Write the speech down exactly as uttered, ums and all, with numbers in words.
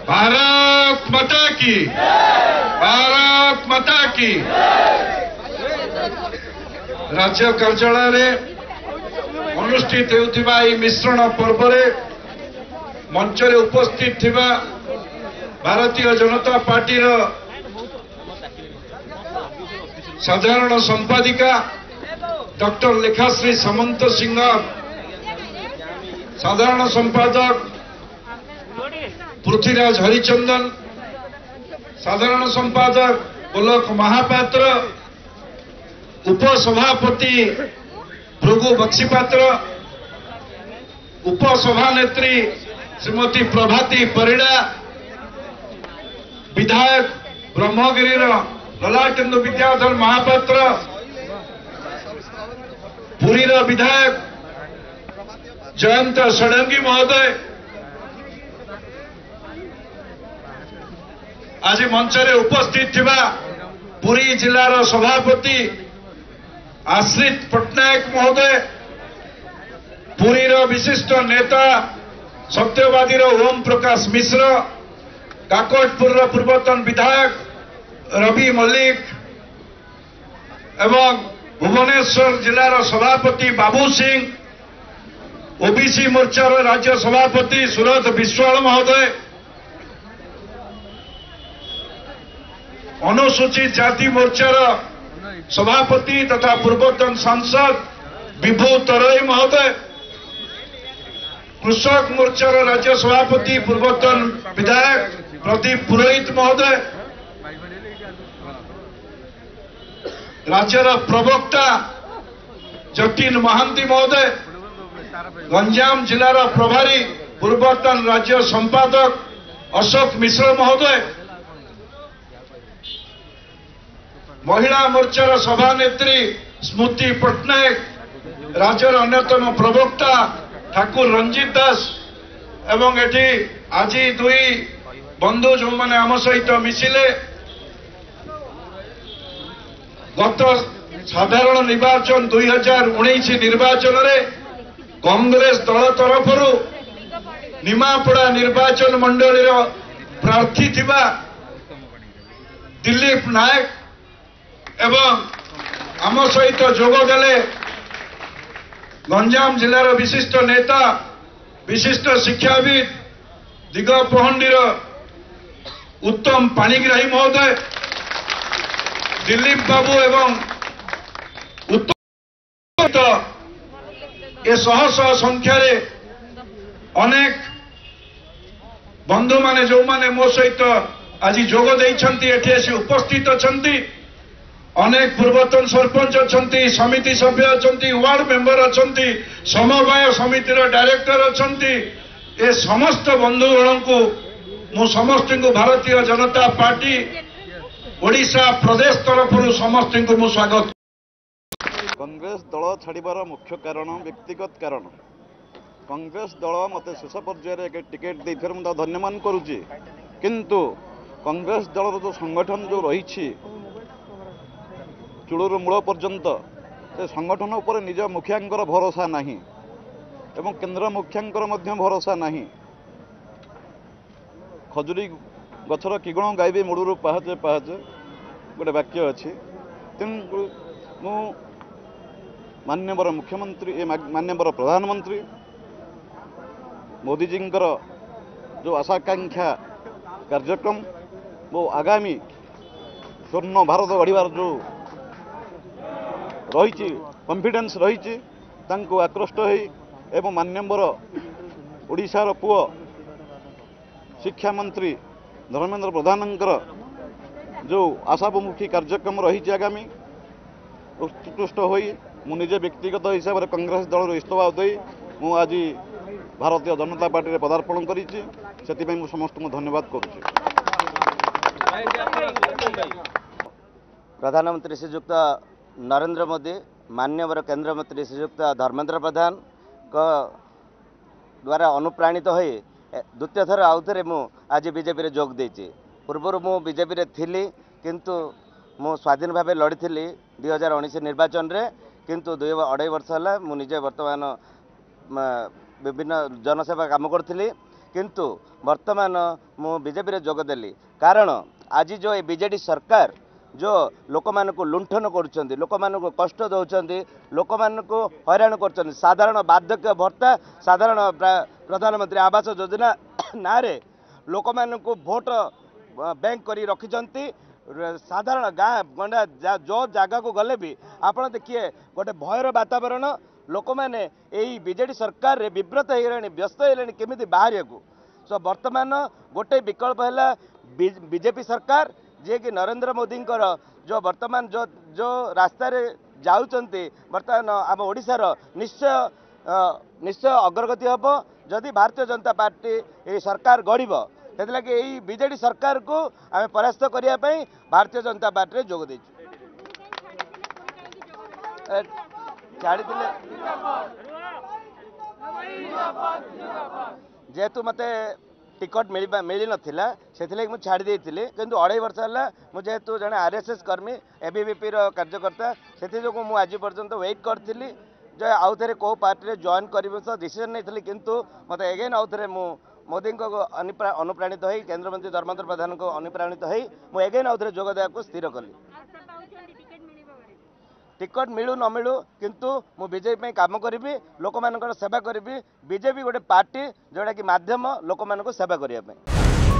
भारत माता की, भारत माता की। राज्य कार्यालय अनुष्ठित होउथिबा ई मिश्रण पर्व रे मंच रे उपस्थित थिबा भारतीय जनता पार्टी रो साधारण संपादिका डॉक्टर लेखाश्री सामंत सिंह, साधारण संपादक पृथ्वीराज हरिचंदन, साधारण संपादक गोलक महापात्र, उपसभापति भृगु बक्सीपात्र, उपसभानेत्री श्रीमती प्रभाती परिड़ा, विधायक ब्रह्मगिरी ललाटेन्दु विद्याधर महापात्र, पुरी विधायक जयंत षडंगी महोदय, आज मंच रे उपस्थित थिबा पुरी जिलार सभापति आश्रित पट्टनायक महोदय, पुरी विशिष्ट नेता सत्यवादी ओम प्रकाश मिश्र, काकटपुर पूर्वतन विधायक रवि मल्लिक एवं भुवनेश्वर जिलार सभापति बाबू सिंह, ओबीसी मोर्चार राज्य सभापति सुरत विश्वाल महोदय, अनुसूचित जाति मोर्चार सभापति तथा पूर्वतन सांसद विभू तरई महोदय, कृषक मोर्चार राज्य सभापति पूर्वतन विधायक प्रदीप पुरोहित महोदय, राज्यर प्रवक्ता जतिन महांती महोदय, गंजाम जिलार प्रभारी पूर्वतन राज्य संपादक अशोक मिश्र महोदय, महिला मोर्चार सभानेत्री स्मृति पट्टनायक, राज्यर अन्यतम प्रवक्ता ठाकुर रंजित दास एवं एटी आज दुई बंधु जो मैंने आम सहित मिसिले गत साधारण निर्वाचन दुई हजार उन्नीस निर्वाचन रे कांग्रेस दल तरफ निमापड़ा निर्वाचन मंडली प्रार्थी थिबा दिलीप नायक एवं आम सहित जोगदेले गंजाम जिलार विशिष्ट नेता विशिष्ट शिक्षाविद दिगपहंडीर उत्तम पाणिग्राही महोदय, दिलीप बाबू एवं उत्तम ए शह शह संख्यार अनेक बंधु माने जो माने मो सहित आज जोग देइछंती एठी आसी उपस्थित अछंती, अनेक पूर्वतन सरपंच अछंती, समिति सभ्य अछंती, वार्ड मेंबर अछंती, समवाय समितिर डायरेक्टर अछंती। ए समस्त बंधुगण को मु समस्त को भारतीय जनता पार्टी ओडिशा प्रदेश तरफ समस्त को मु स्वागत। कांग्रेस दल छाड़बार मुख्य कारण व्यक्तिगत कारण। कांग्रेस दल मते शेष पर्यायर टिकेट देथर मु धन्यवाद करुच्ची, किंतु कांग्रेस दल जो संगठन जो रही चूड़र मूल पर्यंत से संगठन उपर निज मुखियांकर भरोसा नहीं एवं केंद्र मुखियांकर मध्य भरोसा नहीं। खजुरी गछर किगुण गाइबे मुड़ू पाहचे पाहचे गोटे वाक्य अच्छी। तेणु मु माननीय मुख्यमंत्री माननीय प्रधानमंत्री मोदीजी जो आशाकांक्षा कार्यक्रम वो आगामी स्वर्ण भारत गढ़ार जो रही कॉन्फिडेंस रही आकृष्ट हो माननीय ओडिशार पुओ शिक्षा मंत्री धर्मेंद्र प्रधानंकर जो आशामुखी कार्यक्रम रही आगामी उत्कृष्ट हो मुझे व्यक्तिगत हिसाब से कांग्रेस दल इस्तफा दे मु आज भारतीय जनता पार्टी रे पदार्पण करी समस्त धन्यवाद करुच्ची। प्रधानमंत्री श्रीयुक्त नरेंद्र मोदी माननीय केंद्र मंत्री श्रीयुक्त धर्मेंद्र प्रधान का द्वारा अनुप्राणित हो द्वितीय थर आउ थे मु आज बीजेपी रे जोग देछि। पूर्व मु बीजेपी रे थिली किंतु मु स्वाधीन भाव लड़ी दुई हजार उन्नीस निर्वाचन रे, किंतु दुई अढ़ाई वर्ष है मुझे बर्तमान विभिन्न जनसेवा काम करी किंतु वर्तमान मु बीजेपी रे जोगदेली कारण आज जो ये बीजेडी सरकार जो लोक मान को लुंठन कर लोक मान को कष्ट दौरान लोक मान को हैरान कर साधारण बार्धक्य भत्ता साधारण प्रधानमंत्री आवास योजना ना लोक मान को भोट बैंक करी रखिछंती साधारण गाँ गंडा जा, जो जगह को गले भी आपण देखिए गोटे भयर वातावरण लोक मैंने यही बीजेडी सरकार रे विव्रत हो व्यस्त होने केमी बाहर को सो वर्तमान गोटे विकल्प है बीजेपी सरकार जे कि नरेंद्र मोदी जो वर्तमान जो जो रास्ता रे जाउचंती वर्तमान आम ओडिशार निश्चय निश्चय अग्रगति हम जदि भारतीय जनता पार्टी ये सरकार गढ़ से लगे यही बीजेडी सरकार को आम परास्त करने भारतीय जनता पार्टी जोग दे छाड़ी जेहेतु मत टिकट मिल मिल नाला से मुझे छाड़ी देती किंतु अढ़ाई वर्ष है मुझे जड़े आरएसएस कर्मी एबीवीपी कार्यकर्ता से जो मुझे आज पर्यंत वेट करी जो आउ थे कौ पार्टी जॉइन कर डिसीजन नहीं किंतु मत एगेन आउ थे मु मोदी को अनुप्राणित हो केंद्र मंत्री धर्मेंद्र प्रधान को अनुप्राणित हो मुझे एगेन आउ थे जोग देवा स्थिर कली टिकट मिलू न मिलू किंतु मु बीजेपी काम करी लोक मान सेवा करी बीजेपी गोटे पार्टी जोटा कि माध्यम लोक मान सेवा करने।